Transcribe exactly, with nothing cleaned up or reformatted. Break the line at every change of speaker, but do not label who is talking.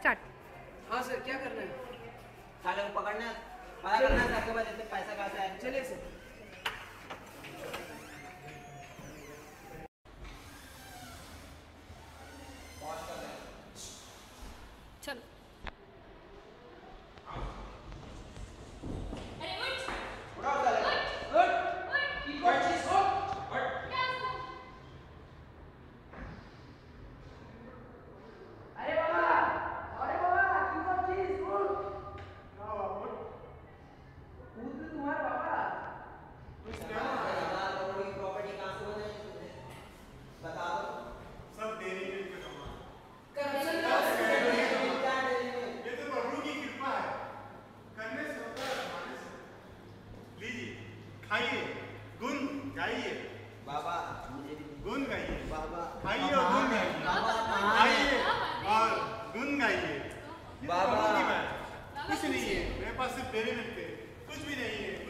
Start.
हाँ sir, क्या करना है?
साले को पकड़ना पता करना है के बाद इतने पैसा कहाँ से आया।
चलिए सर।
चलो
खाइए, गुन गाइए
बाबा,
गुन गाइए
बाबा,
खाइए और गुन गाइए, खाइए और गुन गाइए।
बाबा
कुछ नहीं है मेरे पास, सिर्फ तेरे मिलते कुछ भी नहीं है।